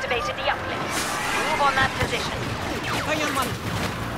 activated the uplift. Move on that position. Hang on, man.